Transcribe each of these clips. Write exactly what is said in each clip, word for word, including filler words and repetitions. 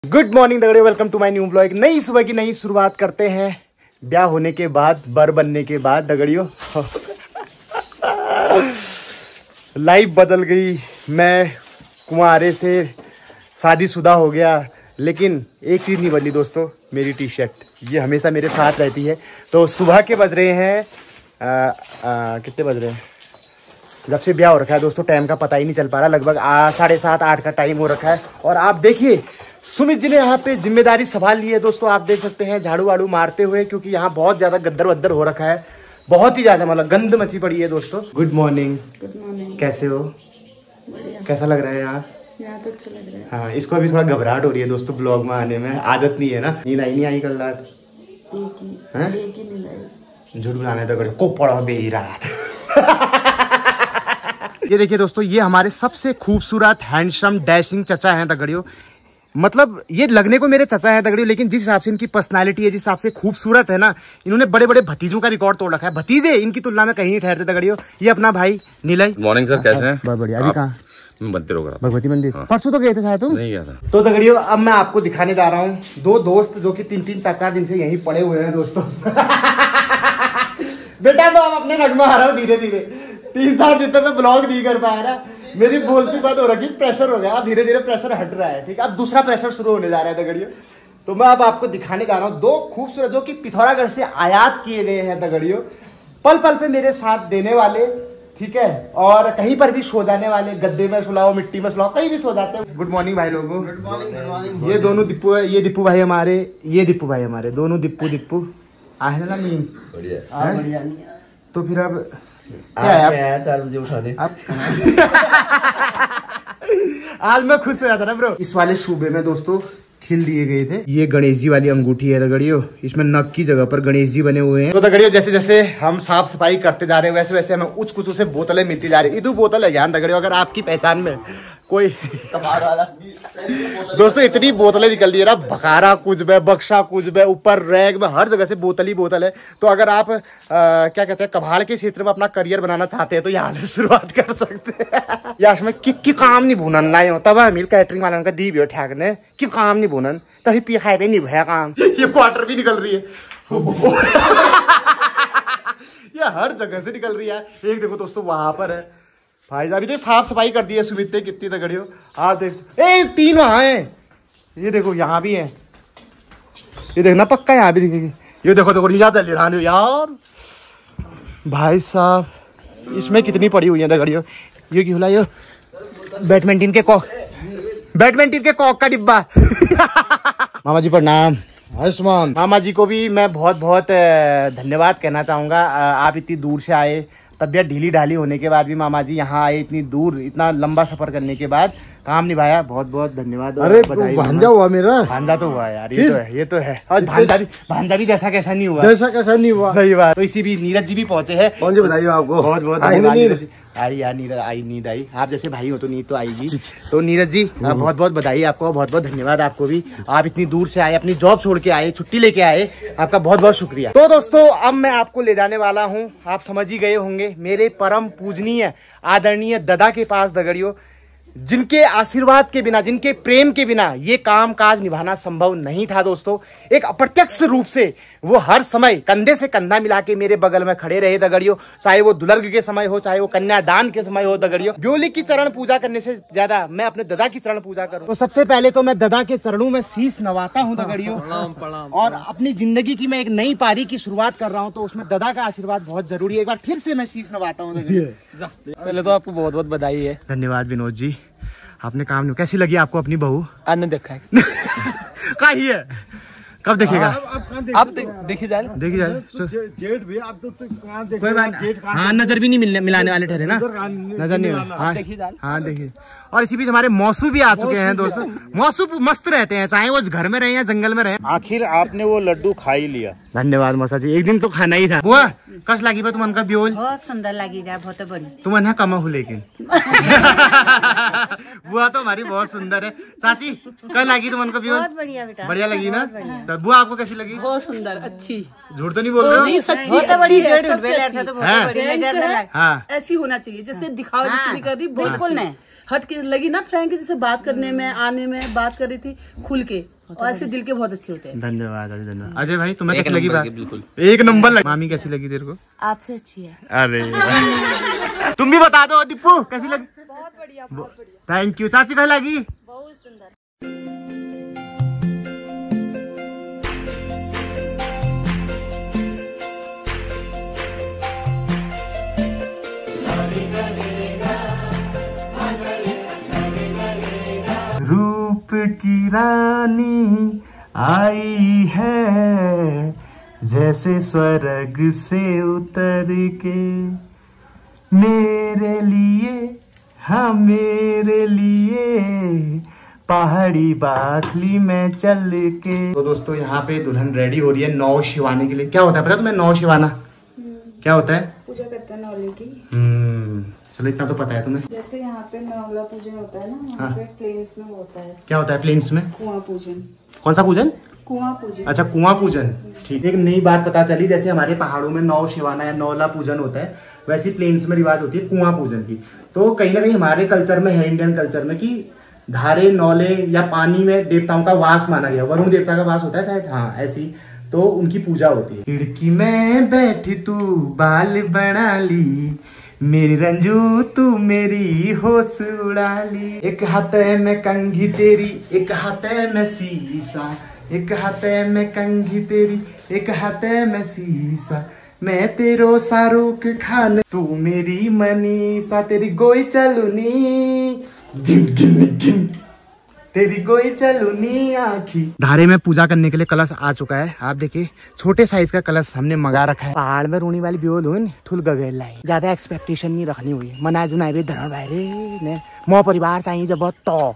Good morning दगड़ियों, welcome to my new blog. नई सुबह की नई शुरुआत करते हैं ब्याह होने के बाद, बर बनने के बाद दगड़ियों। लाइफ बदल गई, मैं कुंवारे से शादीशुदा हो गया, लेकिन एक चीज नहीं बदली दोस्तों, मेरी टी शर्ट ये हमेशा मेरे साथ रहती है। तो सुबह के बज रहे हैं आ, आ, कितने बज रहे हैं, जब से ब्याह हो रखा है दोस्तों टाइम का पता ही नहीं चल पा रहा। लगभग साढ़े सात आठ का टाइम हो रखा है। और आप देखिए सुमित जी ने यहाँ पे जिम्मेदारी संभाल ली है दोस्तों। आप देख सकते हैं झाड़ू वाड़ू मारते हुए, क्योंकि यहाँ बहुत ज्यादा गद्दर वद्दर हो रखा है, बहुत ही ज्यादा मतलब गंद मची पड़ी है दोस्तों। Good morning. Good morning. कैसे हो? बढ़िया। कैसा लग रहा है यहाँ? यहाँ तो अच्छा लग रहा है। हाँ, इसको अभी थोड़ा घबराहट हो रही है दोस्तों ब्लॉग में आने में, आदत नहीं है ना। नींद आई नहीं आई कल रात? एक ही हैं? एक ही नींद आई। झूठ बुलाने तो को पड़ा बेही रात। ये देखिए दोस्तों, ये हमारे सबसे खूबसूरत हैंडसम डैशिंग चचा हैं दगड़ियों। मतलब ये लगने को मेरे चचा हैं दगड़ियों, लेकिन जिस हिसाब से इनकी पर्सनालिटी है, जिस हिसाब से खूबसूरत है ना, इन्होंने बड़े बड़े भतीजों का रिकॉर्ड तोड़ रखा है। भतीजे इनकी तुलना में कहीं नहीं ठहरते दगड़ियों। ये अपना भाई नीलय। मॉर्निंग सर, कैसे हैं? बहुत बढ़िया। अभी कहाँ? मंदिर होगा, भगवती मंदिर। हाँ। परसों तो गए थे शायद तुम? नहीं गया था। तो दगड़ियों अब मैं आपको दिखाने जा रहा हूँ दो दोस्त जो कि तीन तीन चार चार दिन से यहीं पड़े हुए हैं दोस्तों। बेटा मैं अपने रट में आ रहा हूँ धीरे धीरे। तीन चार दिन तक मैं ब्लॉग नहीं कर पाया ना, मेरी बोलती बात हो रखी, प्रेशर हो गया। अब धीरे धीरे प्रेशर हट रहा है, ठीक है। अब दूसरा प्रेशर शुरू होने जा रहा है दगड़ियों। तो मैं अब आपको दिखाने जा रहा हूँ दो खूबसूरत जो कि पिथौरागढ़ से आयात किए गए हैं दगड़ियों, पल पल पे मेरे साथ देने वाले, ठीक है। और कहीं पर भी सो जाने वाले, गद्दे में सुलाओ, मिट्टी में सुलाओ, कहीं भी सो जाते हैं। गुड मॉर्निंग भाई लोगों। Good morning, good morning. ये दोनों दिप्पू है, ये दिप्पू भाई हमारे, ये दिप्पू भाई हमारे, दोनों दिप्पू दिप्पू आए ना नींद। बढ़िया बढ़िया। तो फिर अब क्या है, आप चार बजे उठाने आप। आज मैं खुश हो जाता ना ब्रो। इस वाले सूबे में दोस्तों खिल दिए गए थे। ये गणेश जी वाली अंगूठी है दगड़ियों, इसमें नग की जगह पर गणेश जी बने हुए हैं। तो दगड़ियों जैसे जैसे हम साफ सफाई करते जा रहे हैं, वैसे वैसे हमें उच कुछ से बोतलें मिलती जा रही है। इधू बोतल है ज्ञान दगड़ियों, अगर आपकी पहचान में कोई दोस्तों इतनी बोतलें निकल रही है ना, भखारा कुछ बे, बक्सा कुछ बे, ऊपर रैग में हर जगह से बोतल ही बोतल है। तो अगर आप आ, क्या कहते हैं कभाड़ के क्षेत्र में अपना करियर बनाना चाहते हैं तो यहाँ से शुरुआत कर सकते हैं। यार में कि, कि काम नहीं भूनन लाए हो तब मिल कैटरिंग वाला का दी भी ठेकने कि काम नहीं भूनन तभी पी खाए पे नहीं भया काम। ये क्वार्टर भी निकल रही है। ये हर जगह से निकल रही है। एक देखो दोस्तों वहां पर है भाई साहब, तो साफ सफाई कर दी है सुमित ने कितनी तगड़ियों। आप देख ए तीन वहां है, ये देखो यहाँ भी है, ये देखना पक्का यहाँ भी दिखेगी। ये देखो देखो याद है यार भाई साहब, इसमें कितनी पड़ी हुई है दगड़ियों। ये क्यों लाइयो बैडमिंटन के कॉक, बैडमिंटन के कॉक का डिब्बा। मामा जी प्रणाम। आयुष्मान। मामा जी को भी मैं बहुत बहुत धन्यवाद कहना चाहूंगा। आप इतनी दूर से आए, तबियत ढीली ढाली होने के बाद भी मामा जी यहाँ आए, इतनी दूर इतना लंबा सफर करने के बाद काम निभाया, बहुत बहुत धन्यवाद। अरे भांजा हुआ मेरा। भांजा तो हुआ यार, ये तो है, ये तो है। और भांजा भी भांजा भी जैसा कैसा नहीं हुआ, जैसा कैसा नहीं हुआ। सही बात। तो इसी भी नीरज जी भी पहुंचे हैं। कौन जी बताइए आपको। बहुत बहुत धन्यवाद। आई यार नीरज, आई नींद आई। आप जैसे भाई हो तो नींद तो आएगी। तो नीरज जी बहुत बहुत बधाई आपको, बहुत बहुत धन्यवाद आपको भी। आप इतनी दूर से आए, अपनी जॉब छोड़ के आए, छुट्टी लेके आए, आपका बहुत बहुत शुक्रिया। तो दोस्तों अब मैं आपको ले जाने वाला हूँ, आप समझ ही गए होंगे, मेरे परम पूजनीय आदरणीय दादा के पास दगड़ियों, जिनके आशीर्वाद के बिना, जिनके प्रेम के बिना ये काम काज निभाना संभव नहीं था दोस्तों। एक अप्रत्यक्ष रूप से वो हर समय कंधे से कंधा मिला के मेरे बगल में खड़े रहे दगड़ियों, चाहे वो दुलर्ग के समय हो, चाहे वो कन्यादान के समय हो दगड़ियों। ब्योली की चरण पूजा करने से ज्यादा मैं अपने दादा की चरण पूजा करूं। तो सबसे पहले तो मैं दादा के चरणों में शीश नवाता हूं दगड़ियों, और अपनी जिंदगी की मैं एक नई पारी की शुरुआत कर रहा हूं, तो उसमें दादा का आशीर्वाद बहुत जरूरी है। एक बार फिर से मैं शीश नवाता हूँ दगड़ियों। पहले तो आपको बहुत बहुत बधाई है। धन्यवाद विनोद जी, आपने काम नहीं। कैसी लगी आपको अपनी बहू? आने देखा है। कहाँ ही है, कब देखेगा? आप देखी जाए, देखी जाए। जेठ भी आप तो कहाँ देख, कोई बात, हाँ नजर भी नहीं मिलने मिलाने वाले ठहरे ना, नजर नहीं। हाँ हाँ देखिए। और इसी बीच हमारे मौसू भी आ चुके हैं दोस्तों। मौसू मस्त रहते हैं, चाहे वो घर में रहे या जंगल में रहे। आखिर आपने वो लड्डू खा ही लिया। धन्यवाद मौसा जी, एक दिन तो खाना ही था। बुआ कस लगी तुम उनका ब्योल? बहुत सुंदर लगी जा, बहुत बड़ी। तुम ना कम हो लेकिन। बुआ तो हमारी बहुत सुंदर है। चाची कल लगी तुम उनका ब्योल? बहुत बढ़िया बेटा। बढ़िया लगी ना? बुआ आपको कैसी लगी? बहुत सुंदर, अच्छी। झूठ तो नहीं बोल रहे हो? नहीं, सच्ची बहुत अच्छी बड़ी है, है, सबसे सबसे अच्छी। अच्छी। तो बहुत बड़ी नजर न लगे। हाँ ऐसी होना चाहिए, जैसे दिखावा जैसे नहीं कर रही, बिल्कुल नहीं। हट के लगी ना फ्रैंक जैसे बात करने में, आने में, बात कर रही थी खुल के, और ऐसे दिल के बहुत अच्छे होते हैं। धन्यवाद अजय, धन्यवाद। अजय भाई तुम्हें कैसी लगी बात? बिल्कुल एक नंबर लगी। मामी कैसी लगी तेरे को? आपसे अच्छी है। अरे तुम भी बता दो दीपू कैसी लगी? बहुत बढ़िया, बहुत बढ़िया। Thank you. चाची कैसी लगी? बहुत सुंदर। रूप की रानी आई है जैसे स्वर्ग से उतर के, मेरे लिए, हाँ मेरे लिए पहाड़ी बाखली में चल के। तो दोस्तों यहाँ पे दुल्हन रेडी हो रही है नौ शिवानी के लिए। क्या होता है पता तुम्हें नौ शिवाना क्या होता है? पूजा करते हैं नौले की। हम्म चलो इतना तो पता है तुम्हें। जैसे यहाँ पे नौला पूजन होता है ना, वहाँ हाँ। पे प्लेन्स में होता है। क्या होता है प्लेन्स में? कुआं पूजन। कौन सा पूजन? कुआं पूजन। अच्छा कुआं पूजन, ठीक। एक नई बात पता चली, जैसे हमारे पहाड़ों में नौ शिवाना या नौला पूजन होता है, वैसे प्लेन्स में रिवाज होती है कुआं पूजन की। तो कहीं ना कहीं हमारे कल्चर में है, इंडियन कल्चर में, कि धारे नौले या पानी में देवताओं का वास माना गया। वरुण देवता का वास होता है शायद, हाँ ऐसी, तो उनकी पूजा होती है। खिड़की में बैठी तू बाल बना ली, मेरी रंजू तू मेरी होश उड़ा ली। एक हाथ में कंघी तेरी, एक हाथ में शीशा, एक हाथ में कंघी तेरी, एक हाथ में शीशा, मैं तेरो शाहरुख खान तू मेरी मनीषा, तेरी गोई चलुनी गिन गिन गिन, तेरी गोई चलुनी आखी। धारे में पूजा करने के लिए कलश आ चुका है। आप देखिए छोटे साइज का कलश हमने मंगा रखा है। पहाड़ में रोनी वाली बियोल हुई ठुल गगेल लाई, ज्यादा एक्सपेक्टेशन नहीं रखनी हुई। मना जुनाई भी धरण भाई ने मो परिवार चाहिए जब तो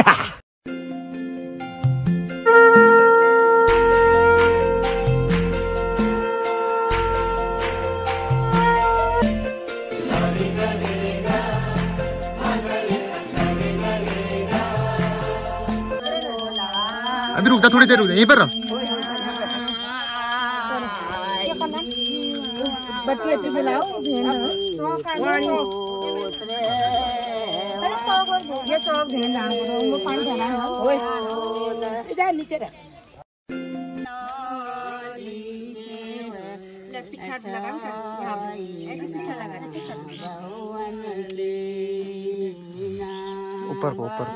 अभी रुकता, थोड़ी देर रुक यहीं पर रहो। बत्ती अच्छे से लाओ। ये तो नीचे ऊपर को ऊपर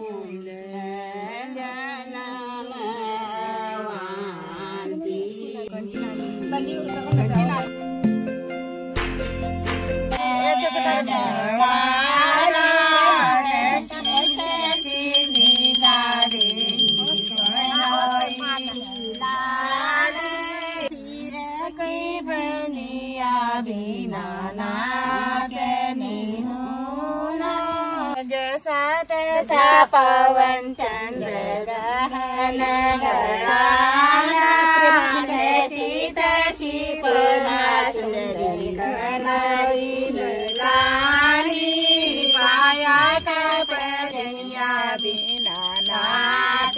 जैसा तैसा पवन चंद्र रहन घराना, तैसी तैसी पना सुंदरी कमरी लानी, पाया का परनिया बिना नाच।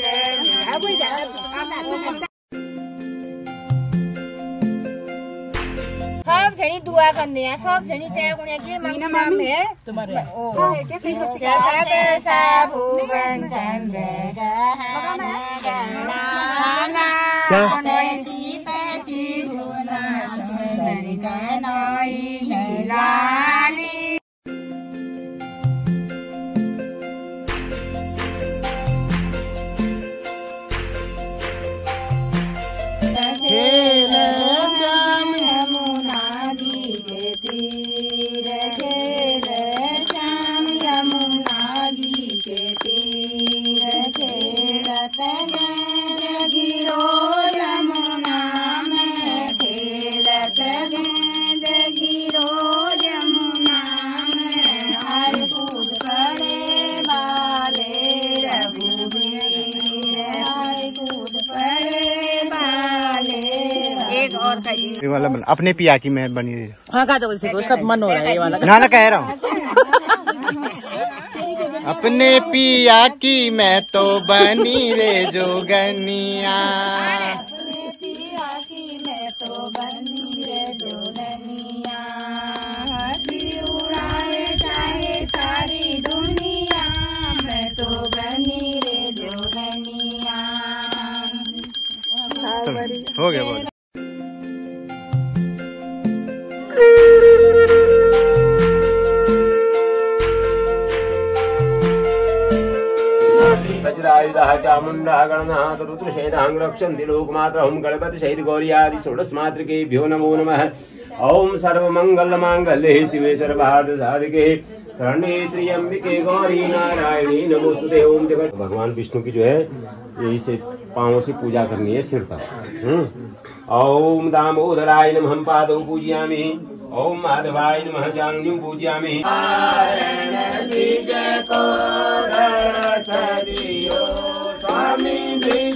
सब जनी दुआ करने हैं, सब जनी तय गुणे के नाम है तुम्हारे। ओ जैसा तैसा भुवन चंद्र रहन घराना, तैसी तैसी भुवन सुंदरी कनई लानी। वाला अपने पिया की मैं बनी रही। हाँ का तो उसका मन हो रहा है ये वाला। ना ना कह रहा हूँ अपने पिया की मैं तो बनी रे जोगनिया। उड़ाए चाहे सारी दुनिया, हो गया बहुत। वज्रायुधः चामुण्डः गणनाथ रुद्रशेदां रक्षन्ति लोकमात्रं गणपति सहित गौर्यादि षोडशमातृकेभ्यो नमो नमः। ओम सर्वमंगलमांगल्ये शिवे सर्वार्थ साधिके शरण्ये त्र्यंबके गौरी नारायणी नमोस्तुते। ओम जगत भगवान विष्णु की जो है यही से पांवों से पूजा करनी है सिर तक। ओम दामोदराय नमः पादौ पूजयामि। ओम माधवाय नमः जानुं पूजयामि। स्वामी